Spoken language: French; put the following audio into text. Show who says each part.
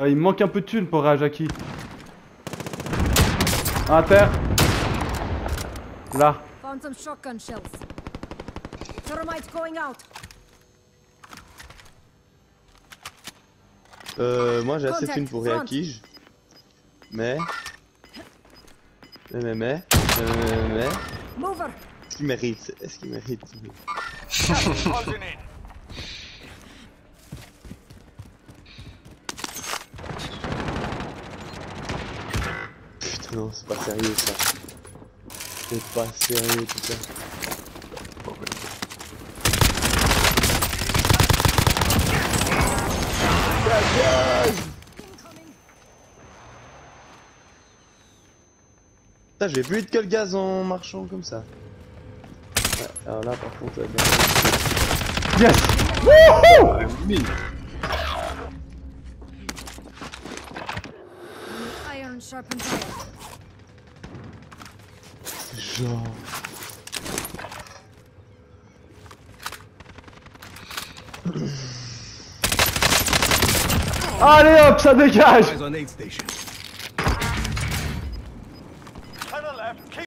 Speaker 1: Ah, il me manque un peu de thunes pour Rajaki. À terre. Là.
Speaker 2: Found some shotgun shells. Thermite going out.
Speaker 3: Moi j'ai assez de thunes pour Reakij. Mais.
Speaker 2: Mover.
Speaker 3: Est-ce qu'il mérite? Est-ce qu'il mérite? Putain non, c'est pas sérieux ça. C'est pas sérieux tout ça. Putain, j'ai vu de que le gaz en marchant comme ça. Ouais, alors là par contre...
Speaker 1: Yes! Wouhou!
Speaker 2: Iron sharpens iron.
Speaker 3: Genre...
Speaker 1: Allez hop, ça dégage!
Speaker 4: Eyes on aid station.